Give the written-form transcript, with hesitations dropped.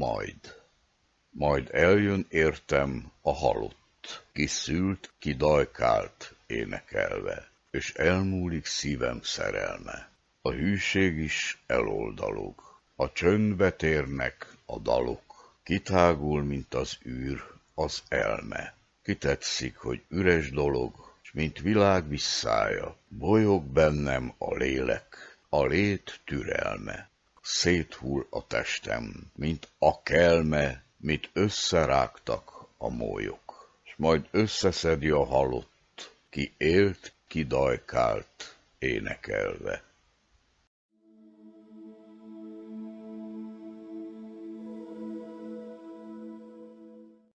Majd eljön értem a halott, ki szült, ki dajkált énekelve, és elmúlik szívem szerelme. A hűség is eloldalog, a csöndbe térnek a dalok, kitágul, mint az űr, az elme. Kitetszik, hogy üres dolog, s mint világ visszája, bolyog bennem a lélek, a lét türelme. Széthull a testem, mint a kelme, mit összerágtak a mólyok, s majd összeszedi a halott, ki élt, ki dajkált énekelve.